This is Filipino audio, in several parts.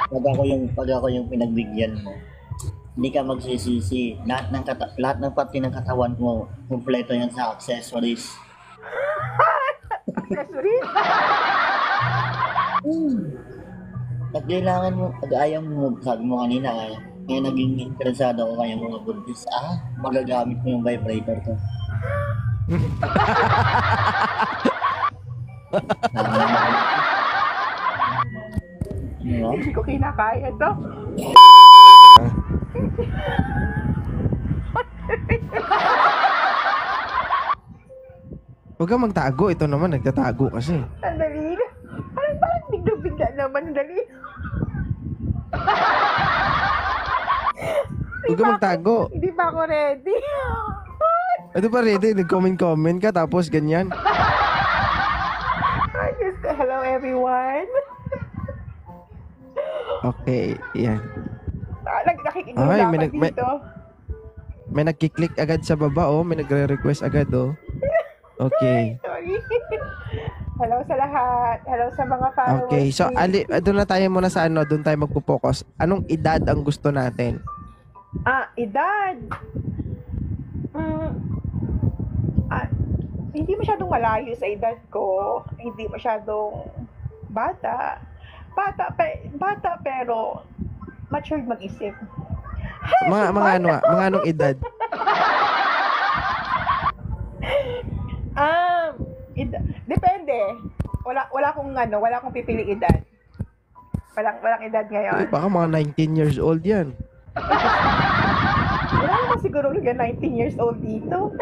Pag ako yung pinagbigyan mo, hindi ka magsisisi. Lahat ng pati ng katawan mo, kumpleto yan sa accessories. Accessories? Pag kailangan mo, pag ayaw mo, sabi mo kanina, kaya naging interesado ako kaya mga buntis. Magagamit mo yung vibrator ko. Ano? Hindi ko kinakaya to. Huwag kang magtago. Ito naman, nagtatago kasi. Sandali. Parang bigla-bigla naman. Dali. Huwag kang magtago. Hindi pa ako ready. Ito pa ready, nag-comment ka tapos ganyan. Hello everyone. Okay, yan. Nakikinig Ay, ako may dito. May nagkiklik agad sa baba, oh. May nagre-request agad, oh. Okay. Sorry. Hello sa lahat. Hello sa mga followers. Okay, so doon na tayo muna sa ano, doon tayo magpo-focus. Anong edad ang gusto natin? Edad. Hindi masyadong malayo sa edad ko. Hindi masyadong bata. Bata pero matured mag-isip. Mga anong edad? Depende. Wala akong pipili edad. Walang edad ngayon. Baka mga 19 years old yan. Wala naman siguro mga 19 years old dito.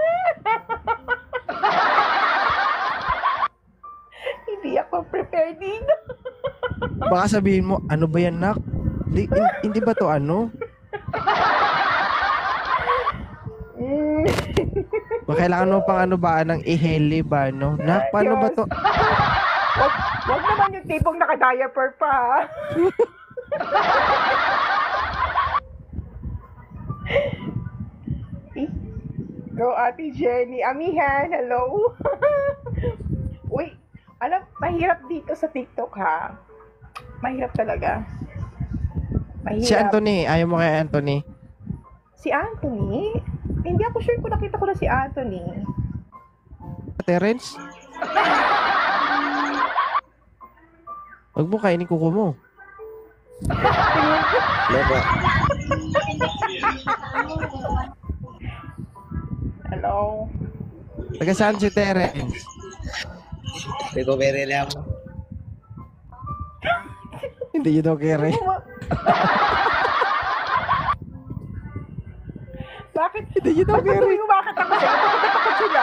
Hindi ako prepared dito. Baka sabihin mo, ano ba yan, nak? Hindi ba to ano? Baka kailangan mo pang ano ba, ng iheli ba, no? Nak, paano ba to? Wag naman yung tipong naka-diaper pa. Go, Ate Jenny. Amihan, hello. Uy, mahirap dito sa TikTok, ha? Mahirap talaga. Mahirap. Si Anthony, ayaw mo kay Anthony? Si Anthony? Hindi ako sure kung nakita ko na si Anthony. Terence? Huwag mo kainin kuko mo. Loko. Hello. Taga saan si Terence? Pero very lang. Hindi yun okay, Ray. Bakit? Hindi yun okay, Ray. Bakit ako sila? Takot sila.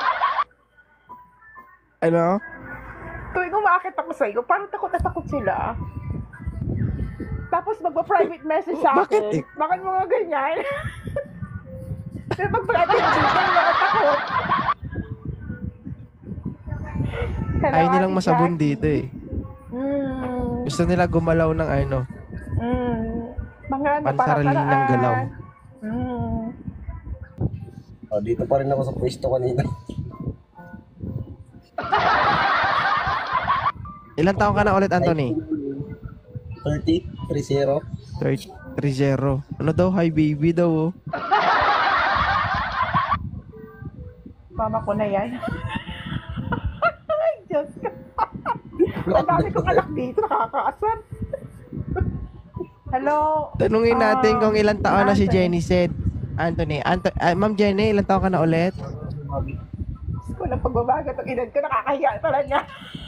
Ano? Tuwing umakit ako sa'yo, parang takot na takot sila. Tapos magpa-private message sa akin. Bakit mga ganyan? Pero pag-private message, mga takot. Ayaw nilang masabon dito eh. Mm. Gusto nila gumalaw ng ano. Mga ano, Pansarili ng galaw. Dito pa rin ako sa pwesto kanina. Ilan taon ka na ulit, Anthony? 30? 30? 30. Ano daw? Hi, baby daw, oh. Mama ko na yan. Ay, Diyos ko. Ang dami kong anak dito, nakakaasar. Hello? Tanungin natin kung ilang taon na si Jenny said. Anthony. Ma'am Jenny, ilang taon ka na ulit? Kung ang pagbabaga itong edad ko, nakakahiya talaga.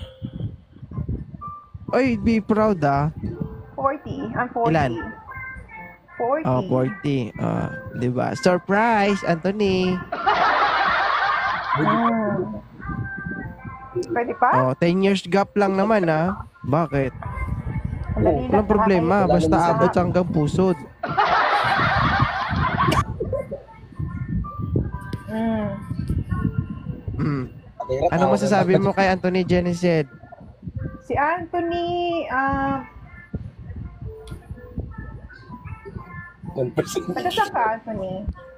Oy, be proud, ah. 40. I'm 40. Ilan? 40. Oh, 40. Diba? Surprise, Anthony. Pwede pa? 10 years gap lang naman, ah. Bakit? Dali lang, Walang problema. Basta abot hanggang pusod. Ano masasabi mo kay Anthony Geneset? Si Anthony, taga saan ka, Anthony?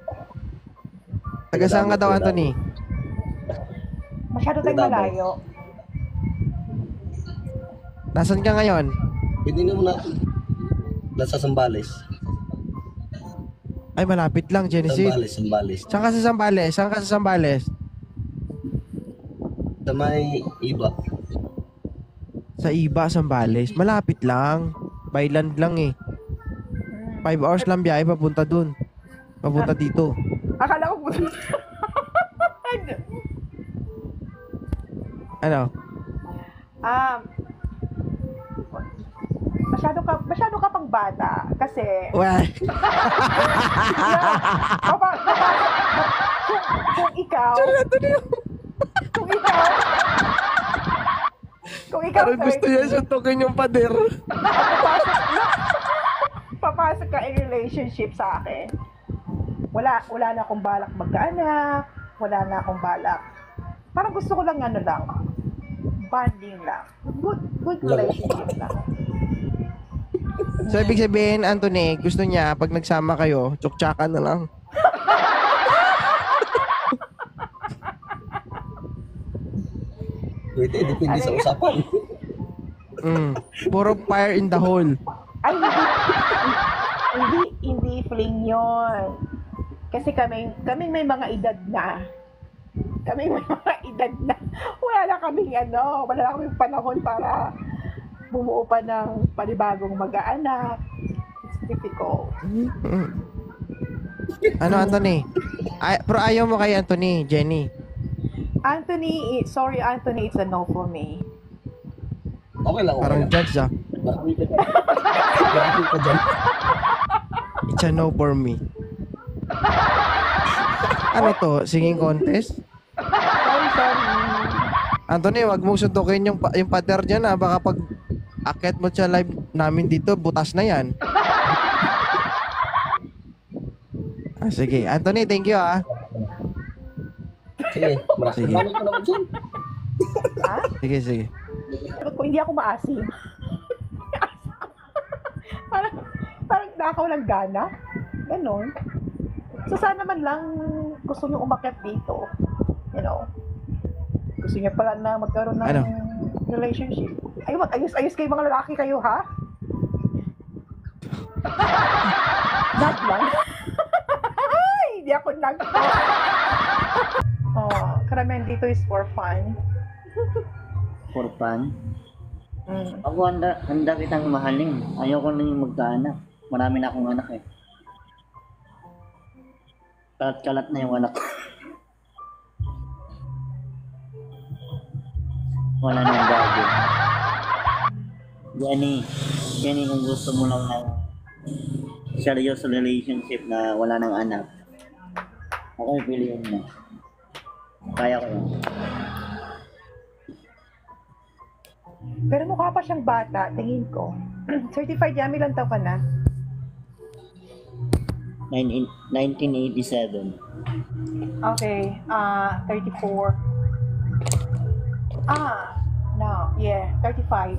Taga saan ka daw, Anthony? Masyado tayong malayo. Nasaan ka ngayon? Pwede naman natin. Nasa Sambales. Ay, malapit lang, Genesis. Sambales. Saan ka sa Sambales? Saan ka sa Sambales? Sa may iba. Sa Iba, Sambales. Malapit lang. By land lang eh. 5 hours lang biyahe papunta dun. Papunta dito. Akala ko Ano? masyado ka pang bata kasi Well, kung ikaw parang gusto niya suntukin yung pader. papasok ka in relationship sa akin, wala na akong balak magkaanak, wala na akong balak, parang gusto ko lang bonding lang, good relationship lang. So, ibig sabihin, Anthony, gusto niya, pag nagsama kayo, tsuktsakan na lang. Pwede, depende sa usapan. Puro fire in the hole. Ay, hindi fling yon. Kasi kami may mga edad na. Wala na kaming panahon para bumuo pa ng panibagong mag-aanak. It's difficult. Ano, Anthony? Pero ayaw mo kay Anthony, Jenny. Anthony, it's a no for me. Okay lang, okay Parang lang. judge ah. Marami ka dyan. It's a no for me. Ano to? Singing contest? Sorry. Anthony, wag mong suntukin yung pader dyan ah. Baka pag akit mo sa live namin dito, butas na yan. Sige. Anthony, thank you ah. Sige, maraming Sige. salamat ka naman dyan. Ha? Sige. Kung hindi ako maasim. parang nakaw ng gana. Ganon. So sana man lang gusto niyo umakyat dito. You know. Gusto niyo pala na magkaroon ng Ano? relationship. Ay, mag-ayos kayo mga lalaki kayo, ha? Not lang. Ay, hindi ako karamihan dito is for fun. For fun. Mm. Ako handa kitang mahalin. Ayoko na yung magkaanak. Marami na akong anak eh. Kalat-kalat na yung anak ko. Wala nang bago. Jenny, kung gusto mo lang ng serious relationship na wala nang anak, ako piliin mo. Kaya ko yan. Pero mukha pa siyang bata, tingin ko. Certified yummy lang taw ka na. 1987. Okay, 34. No, yeah, 35.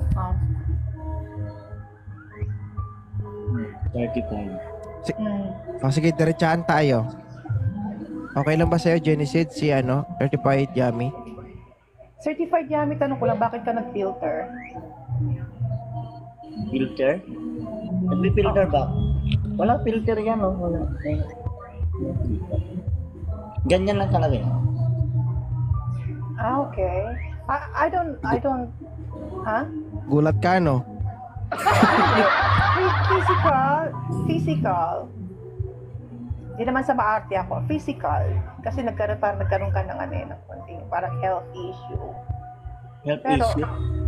35. Sige, diretsahan tayo. Okay lang ba sa'yo, Genesis, si 35 Yummy? Certified yummy, tanong ko lang, bakit ka nag-filter? Filter? Nagpi-filter ba? Wala filter yan, oh. Wala. Ganyan lang talaga yan. Okay. I don't, ha? Gulat ka, no? Physical. Hindi naman sa maarte ako. Physical. Kasi nagkaroon ka ng ng konting parang health issue. Health Pero, issue?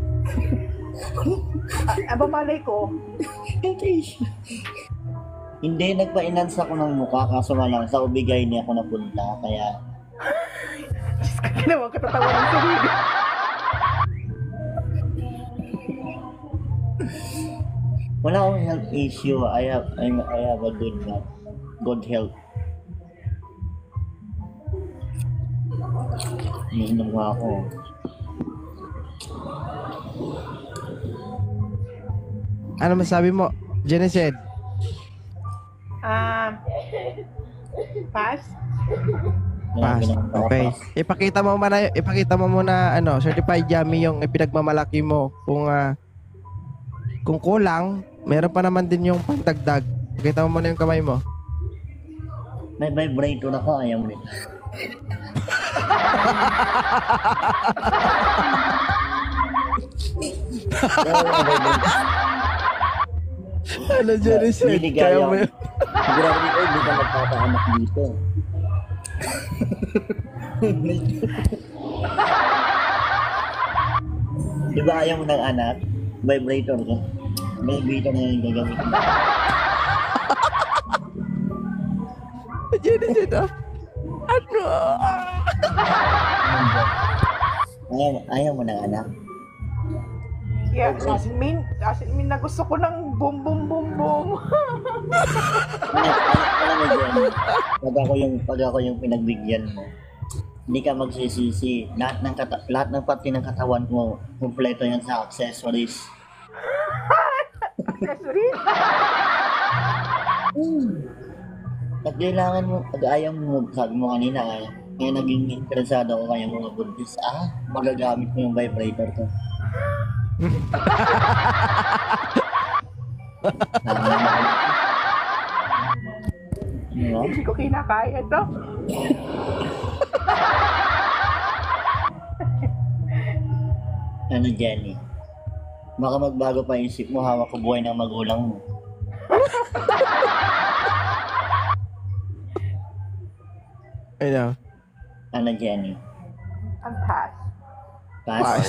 aba malay ko, Health issue? Hindi, nagpa-enhance ako ng mukha kaso nga lang sa ubigay niya ako napunta. Kaya, ginawa ko tatawa ng sarili. wala akong health issue. I have a good health. Iniinom nga ako. Ano masabi mo, Genesis? Pass? Pass. Okay. Ipakita mo muna certified yummy yung ipinagmamalaki mo kung Kung kulang, meron pa naman din yung pandagdag. Pakita mo muna yung kamay mo. May vibrator ako, ayaw mo nito. Ano dyan is it? Kaya mo yun. Grabe ko, hindi ka magpapaanak dito. Di ba ayaw mo ng anak? Vibrator ko. Vibrator na yung gagamitin mo. Dyan is it ah. Ano? Ayaw mo ng anak? Yeah, as in mean na gusto ko ng boom boom boom boom. Alam mo dyan, pag ako yung pinagbigyan mo, hindi ka magsisisi. Lahat ng pati ng katawan mo, kumpleto yan sa accessories. Accessories? Pag kailangan mo, pag ayaw mo, sabi mo kanina, kaya naging interesado ako kaya mga buntis, magagamit mo yung vibrator ko. Ano? Hindi ko kinakaya to. Ano, Jenny? Baka magbago pa isip mo, hawak ko buhay ng magulang mo. Ano? Ano, Jenny? Ang pass. Pass?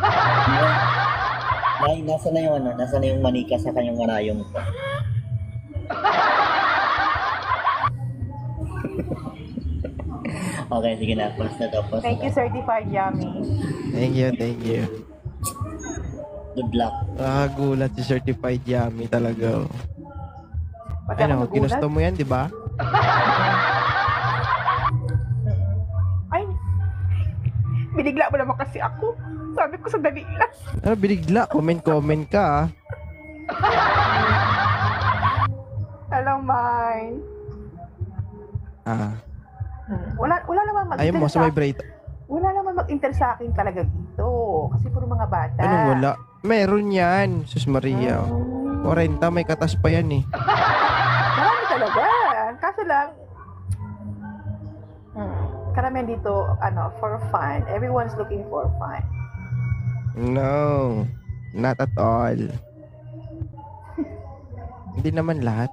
Nasa na yung nasa na yung manika sa kanyang marayong ko. Okay, sige na. Pass na daw. Pass Thank na you, daw. certified yummy. Thank you. Good luck. Nakakagulat si certified yummy talaga. Pati ako Ano, nagulat. ginusto mo yan, di ba? Ay, binigla mo naman kasi ako. Sabi ko sandali lang. Ano, binigla. Comment ka ah. Alam, mine. Wala naman Ayaw mo sa vibrator. Wala naman mag-inter sa akin talaga dito. Kasi puro mga bata. Anong wala? Meron yan. Sus Maria. 40, may katas pa yan eh. Marami talaga. Kaso lang, karamihan dito, for fun. Everyone's looking for fun. No. Not at all. Hindi naman lahat.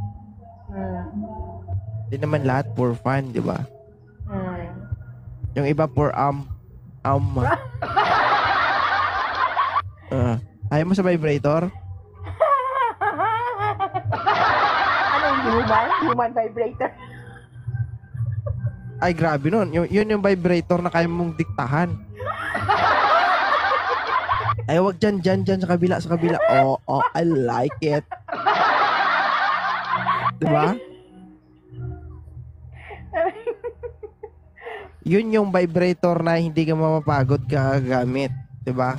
Hindi naman lahat for fun, di ba? Yung iba for ayaw mo sa vibrator? Ano yung human vibrator? Ay, grabe nun. Yun yung vibrator na kaya mong diktahan. Ay, wag dyan sa kabila. Oh, I like it. Diba? Yun yung vibrator na hindi ka mapapagod kagamit. Diba?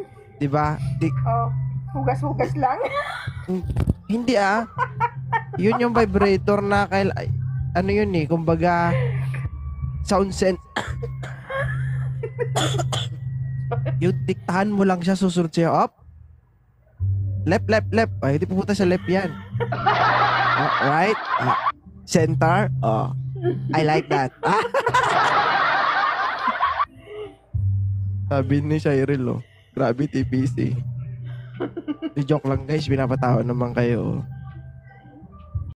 Hugas-hugas lang. Hindi Yun yung vibrator na ano yun eh, kumbaga sound sense. Yung diktahan mo lang siya, susunod siya up. Left. Ay, hindi pupunta sa left yan. Right? Center? I like that. Sabi ni Cyril, grabe TPC. Joke lang guys, pinapatawa naman kayo.